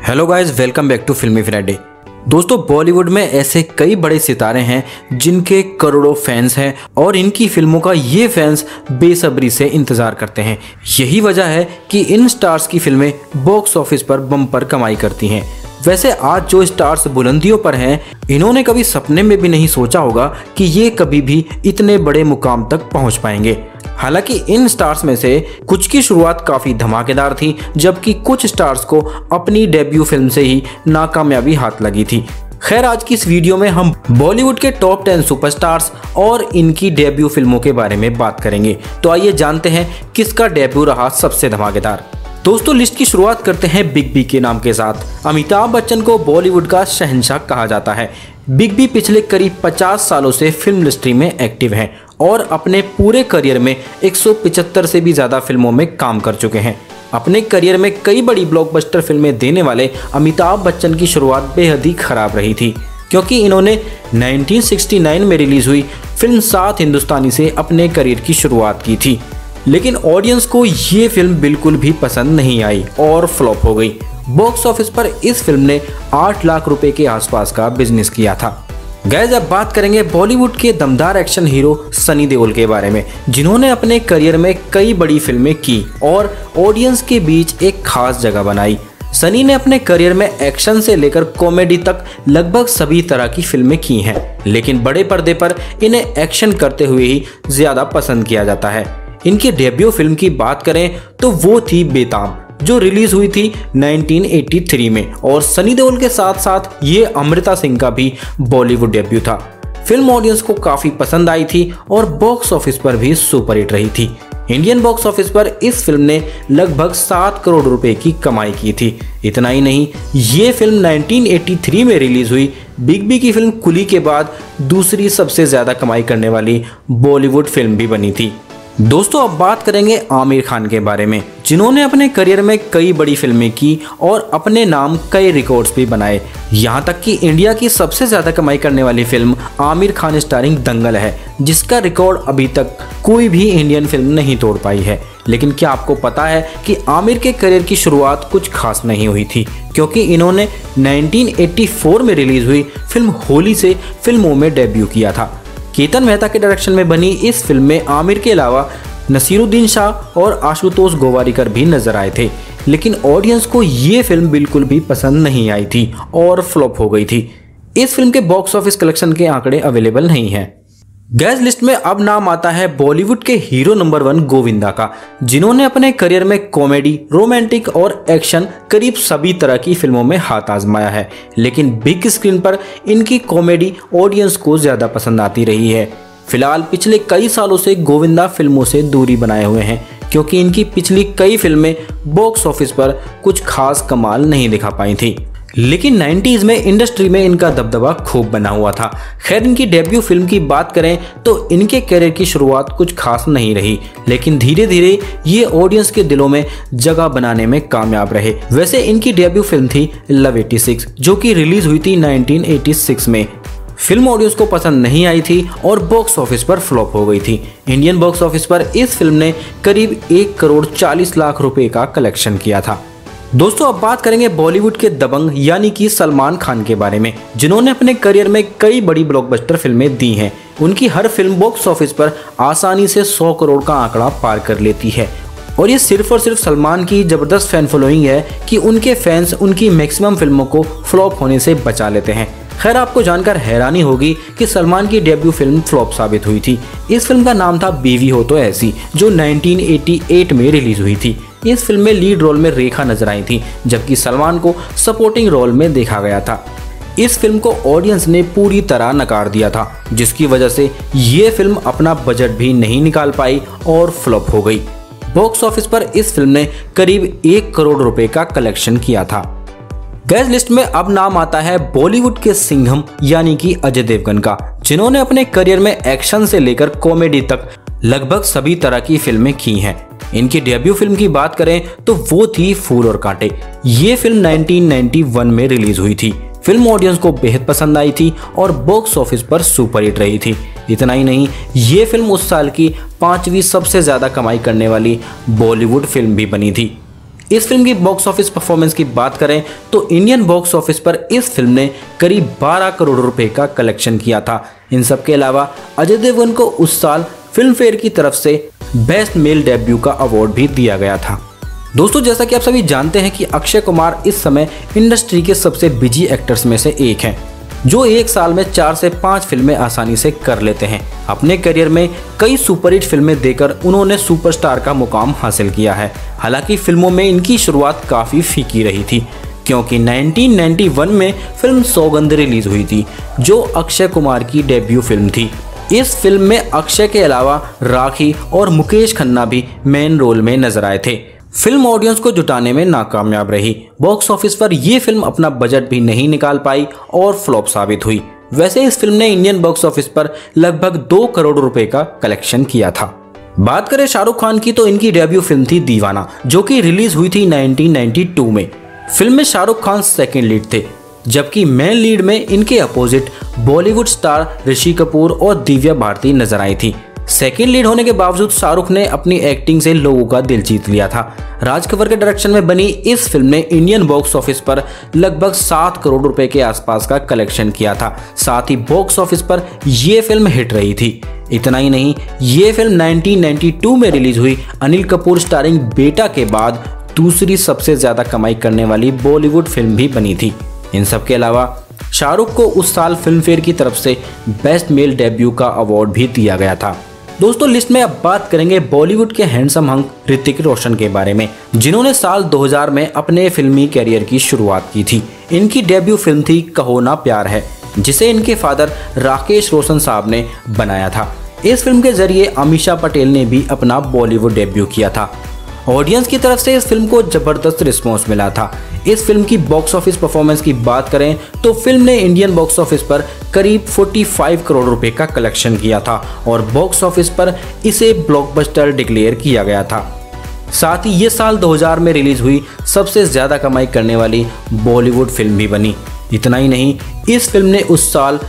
Hello guys, welcome back to Filmy Friday. दोस्तों, बॉलीवुड में ऐसे कई बड़े सितारे हैं जिनके करोड़ों फैंस हैं और इनकी फिल्मों का ये फैंस बेसब्री से इंतजार करते हैं। यही वजह है कि इन स्टार्स की फिल्में बॉक्स ऑफिस पर बम्पर कमाई करती हैं। वैसे आज जो स्टार्स बुलंदियों पर हैं, इन्होंने कभी सपने में भी नहीं सोचा होगा कि ये कभी भी इतने बड़े मुकाम तक पहुंच पाएंगे। हालांकि इन स्टार्स में से कुछ की शुरुआत काफी धमाकेदार थी, जबकि कुछ स्टार्स को अपनी डेब्यू फिल्म से ही नाकामयाबी हाथ लगी थी। खैर, आज की इस वीडियो में हम बॉलीवुड के टॉप 10 सुपरस्टार्स और इनकी डेब्यू फिल्मों के बारे में बात करेंगे। तो आइए जानते हैं किसका डेब्यू रहा सबसे धमाकेदार। दोस्तों, लिस्ट की शुरुआत करते हैं बिग बी के नाम के साथ। अमिताभ बच्चन को बॉलीवुड का शहंशाह कहा जाता है। बिग बी पिछले करीब 50 सालों से फिल्म इंडस्ट्री में एक्टिव हैं और अपने पूरे करियर में 175 से भी ज्यादा फिल्मों में काम कर चुके हैं। अपने करियर में कई बड़ी ब्लॉकबस्टर फिल्में देने वाले अमिताभ बच्चन की शुरुआत बेहद ही खराब रही थी, क्योंकि इन्होंने 1969 में रिलीज हुई फिल्म सात हिंदुस्तानी से अपने करियर की शुरुआत की थी। लेकिन ऑडियंस को ये फिल्म बिल्कुल भी पसंद नहीं आई और फ्लॉप हो गई। बॉक्स ऑफिस पर इस फिल्म ने 8 लाख रुपए के आसपास का बिजनेस किया था। गाइस, अब बात करेंगे बॉलीवुड के दमदार एक्शन हीरो सनी देओल के बारे में, जिन्होंने अपने करियर में कई बड़ी फिल्में की और ऑडियंस के बीच एक खास जगह बनाई। सनी ने अपने करियर में एक्शन से लेकर कॉमेडी तक लगभग सभी तरह की फिल्में की हैं, लेकिन बड़े पर्दे पर इन्हें एक्शन करते हुए ही ज्यादा पसंद किया जाता है। इनकी डेब्यू फिल्म की बात करें तो वो थी बेताब, जो रिलीज हुई थी 1983 में, और सनी देओल के साथ साथ ये अमृता सिंह का भी बॉलीवुड डेब्यू था। फिल्म ऑडियंस को काफी पसंद आई थी और बॉक्स ऑफिस पर भी सुपरहिट रही थी। इंडियन बॉक्स ऑफिस पर इस फिल्म ने लगभग 7 करोड़ रुपए की कमाई की थी। इतना ही नहीं, ये फिल्म 1983 में रिलीज हुई बिग बी की फिल्म कुली के बाद दूसरी सबसे ज्यादा कमाई करने वाली बॉलीवुड फिल्म भी बनी थी। दोस्तों, अब बात करेंगे आमिर खान के बारे में, जिन्होंने अपने करियर में कई बड़ी फिल्में की और अपने नाम कई रिकॉर्ड्स भी बनाए। यहाँ तक कि इंडिया की सबसे ज्यादा कमाई करने वाली फिल्म आमिर खान स्टारिंग दंगल है, जिसका रिकॉर्ड अभी तक कोई भी इंडियन फिल्म नहीं तोड़ पाई है। लेकिन क्या आपको पता है कि आमिर के करियर की शुरुआत कुछ खास नहीं हुई थी, क्योंकि इन्होंने 1984 में रिलीज हुई फिल्म होली से फिल्मों में डेब्यू किया था। केतन मेहता के डायरेक्शन में बनी इस फिल्म में आमिर के अलावा नसीरुद्दीन शाह और आशुतोष गोवारिकर भी नजर आए थे, लेकिन ऑडियंस को ये फिल्म बिल्कुल भी पसंद नहीं आई थी और फ्लॉप हो गई थी। इस फिल्म के बॉक्स ऑफिस कलेक्शन के आंकड़े अवेलेबल नहीं हैं। गैस, लिस्ट में अब नाम आता है बॉलीवुड के हीरो नंबर 1 गोविंदा का, जिन्होंने अपने करियर में कॉमेडी, रोमांटिक और एक्शन करीब सभी तरह की फिल्मों में हाथ आजमाया है। लेकिन बिग स्क्रीन पर इनकी कॉमेडी ऑडियंस को ज्यादा पसंद आती रही है। फिलहाल पिछले कई सालों से गोविंदा फिल्मों से दूरी बनाए हुए हैं, क्योंकि इनकी पिछली कई फिल्में बॉक्स ऑफिस पर कुछ खास कमाल नहीं दिखा पाई थी। लेकिन 90s में इंडस्ट्री में इनका दबदबा खूब बना हुआ था। खैर, इनकी डेब्यू फिल्म की बात करें तो इनके करियर की शुरुआत कुछ खास नहीं रही, लेकिन धीरे धीरे ये ऑडियंस के दिलों में जगह बनाने में कामयाब रहे। वैसे इनकी डेब्यू फिल्म थी लव 86, जो कि रिलीज हुई थी 1986 में। फिल्म ऑडियंस को पसंद नहीं आई थी और बॉक्स ऑफिस पर फ्लॉप हो गई थी। इंडियन बॉक्स ऑफिस पर इस फिल्म ने करीब 1 करोड़ 40 लाख रुपए का कलेक्शन किया था। दोस्तों, अब बात करेंगे बॉलीवुड के दबंग यानी कि सलमान खान के बारे में, जिन्होंने अपने करियर में कई बड़ी ब्लॉकबस्टर फिल्में दी हैं। उनकी हर फिल्म बॉक्स ऑफिस पर आसानी से 100 करोड़ का आंकड़ा पार कर लेती है, और ये सिर्फ और सिर्फ सलमान की जबरदस्त फैन फॉलोइंग है कि उनके फैंस उनकी मैक्सिमम फिल्मों को फ्लॉप होने से बचा लेते हैं। खैर, आपको जानकर हैरानी होगी कि सलमान की डेब्यू फिल्म फ्लॉप साबित हुई थी। इस फिल्म का नाम था बीवी हो तो ऐसी, जो 1988 में रिलीज हुई थी। इस फिल्म में लीड रोल में रेखा नजर आई थी, जबकि सलमान को सपोर्टिंग रोल में देखा गया था। इस फिल्म को ऑडियंस ने पूरी तरह नकार दिया था, जिसकी वजह से ये फिल्म अपना बजट भी नहीं निकाल पाई और फ्लॉप हो गई। बॉक्स ऑफिस पर इस फिल्म ने करीब 1 करोड़ रुपए का कलेक्शन किया था। गैस, लिस्ट में अब नाम आता है बॉलीवुड के सिंघम यानी कि अजय देवगन का, जिन्होंने अपने करियर में एक्शन से लेकर कॉमेडी तक लगभग सभी तरह की फिल्में की हैं। इनकी डेब्यू फिल्म की बात करें तो वो थी फूल और कांटे। ये फिल्म 1991 में रिलीज हुई थी। फिल्म ऑडियंस को बेहद पसंद आई थी और बॉक्स ऑफिस पर सुपरहिट रही थी। इतना ही नहीं, ये फिल्म उस साल की 5वीं सबसे ज्यादा कमाई करने वाली बॉलीवुड फिल्म भी बनी थी। इस फिल्म की बॉक्स ऑफिस परफॉर्मेंस की बात करें तो इंडियन बॉक्स ऑफिस पर इस फिल्म ने करीब 12 करोड़ रुपए का कलेक्शन किया था। इन सब के अलावा अजय देवगन को उस साल फिल्म फेयर की तरफ से बेस्ट मेल डेब्यू का अवार्ड भी दिया गया था। दोस्तों, जैसा कि आप सभी जानते हैं कि अक्षय कुमार इस समय इंडस्ट्री के सबसे बिजी एक्टर्स में से एक हैं, जो एक साल में 4 से 5 फिल्में आसानी से कर लेते हैं। अपने करियर में कई सुपरहिट फिल्में देकर उन्होंने सुपरस्टार का मुकाम हासिल किया है। हालांकि फिल्मों में इनकी शुरुआत काफ़ी फीकी रही थी, क्योंकि 1991 में फिल्म सौगंध रिलीज हुई थी, जो अक्षय कुमार की डेब्यू फिल्म थी। इस फिल्म में अक्षय के अलावा राखी और मुकेश खन्ना भी मेन रोल में नजर आए थे। फिल्म ऑडियंस को जुटाने में नाकामयाब रही। बॉक्स ऑफिस पर यह फिल्म अपना बजट भी नहीं निकाल पाई और फ्लॉप साबित हुई। वैसे इस फिल्म ने इंडियन बॉक्स ऑफिस पर लगभग 2 करोड़ रुपए का कलेक्शन किया था। बात करें शाहरुख खान की तो इनकी डेब्यू फिल्म थी दीवाना, जो कि रिलीज हुई थी 1992 में। फिल्म में शाहरुख खान सेकेंड लीड थे, जबकि मेन लीड में इनके अपोजिट बॉलीवुड स्टार ऋषि कपूर और दिव्या भारती नजर आई थी। सेकेंड लीड होने के बावजूद शाहरुख ने अपनी एक्टिंग से लोगों का दिल जीत लिया था। राज कपूर के डायरेक्शन में बनी इस फिल्म ने इंडियन बॉक्स ऑफिस पर लगभग 7 करोड़ रुपए के आसपास का कलेक्शन किया था। साथ ही बॉक्स ऑफिस पर यह फिल्म हिट रही थी। इतना ही नहीं, ये फिल्म 1992 में रिलीज हुई अनिल कपूर स्टारिंग बेटा के बाद दूसरी सबसे ज्यादा कमाई करने वाली बॉलीवुड फिल्म भी बनी थी। इन सब के अलावा शाहरुख को उस साल फिल्म फेयर की तरफ से बेस्ट मेल डेब्यू का अवार्ड भी दिया गया था। दोस्तों, लिस्ट में अब बात करेंगे बॉलीवुड के हैंडसम हंक ऋतिक रोशन के बारे में, जिन्होंने साल 2000 में अपने फिल्मी कैरियर की शुरुआत की थी। इनकी डेब्यू फिल्म थी कहो ना प्यार है, जिसे इनके फादर राकेश रोशन साहब ने बनाया था। इस फिल्म के जरिए अमीषा पटेल ने भी अपना बॉलीवुड डेब्यू किया था। ऑडियंस की तरफ से इस फिल्म को जबरदस्त रिस्पॉन्स मिला था। इस फिल्म की बॉक्स ऑफिस परफॉर्मेंस की बात करें तो फिल्म ने इंडियन बॉक्स ऑफिस पर करीब 45 करोड़ रुपए का कलेक्शन किया था और बॉक्स ऑफिस पर इसे ब्लॉकबस्टर डिक्लेयर किया गया था। साथ ही ये साल 2000 में रिलीज हुई सबसे ज्यादा कमाई करने वाली बॉलीवुड फिल्म भी बनी। इतना ही नहीं, इस फिल्म ने उस साल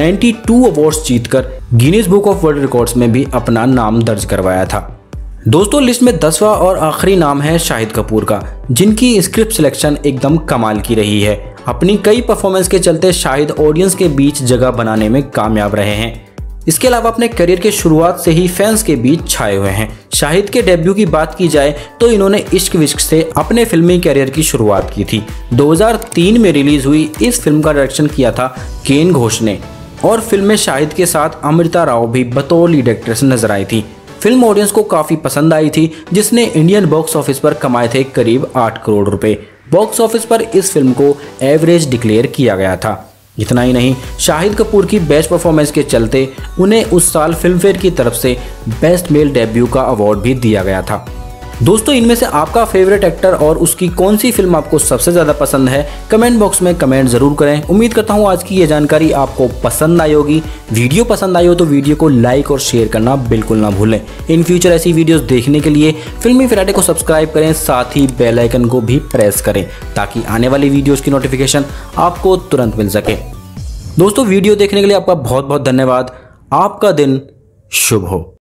92 अवार्ड्स जीतकर Guinness book of world records में भी अपना नाम दर्ज करवाया था। दोस्तों, लिस्ट में 10वां और आखिरी नाम है शाहिद कपूर का, जिनकी स्क्रिप्ट सिलेक्शन एकदम कमाल की रही है। अपनी कई परफॉर्मेंस के चलते शाहिद ऑडियंस के बीच जगह बनाने में कामयाब रहे हैं। इसके अलावा अपने करियर के शुरुआत से ही फैंस के बीच छाए हुए हैं। शाहिद के डेब्यू की बात की जाए तो इन्होंने इश्क विश्क से अपने फिल्मी करियर की शुरुआत की थी। 2003 में रिलीज हुई इस फिल्म का डायरेक्शन किया था केन घोष ने और फिल्म में शाहिद के साथ अमृता राव भी बतौर लीड एक्ट्रेस नजर आई थी। फिल्म ऑडियंस को काफी पसंद आई थी, जिसने इंडियन बॉक्स ऑफिस पर कमाए थे करीब 8 करोड़ रुपए। बॉक्स ऑफिस पर इस फिल्म को एवरेज डिक्लेयर किया गया था। इतना ही नहीं, शाहिद कपूर की बेस्ट परफॉर्मेंस के चलते उन्हें उस साल फिल्म फेयर की तरफ से बेस्ट मेल डेब्यू का अवार्ड भी दिया गया था। दोस्तों, इनमें से आपका फेवरेट एक्टर और उसकी कौन सी फिल्म आपको सबसे ज़्यादा पसंद है, कमेंट बॉक्स में कमेंट ज़रूर करें। उम्मीद करता हूँ आज की ये जानकारी आपको पसंद आई होगी। वीडियो पसंद आई हो तो वीडियो को लाइक और शेयर करना बिल्कुल ना भूलें। इन फ्यूचर ऐसी वीडियोस देखने के लिए फिल्मी फ्राइडे को सब्सक्राइब करें, साथ ही बेल आइकन को भी प्रेस करें ताकि आने वाली वीडियोज़ की नोटिफिकेशन आपको तुरंत मिल सके। दोस्तों, वीडियो देखने के लिए आपका बहुत बहुत धन्यवाद। आपका दिन शुभ हो।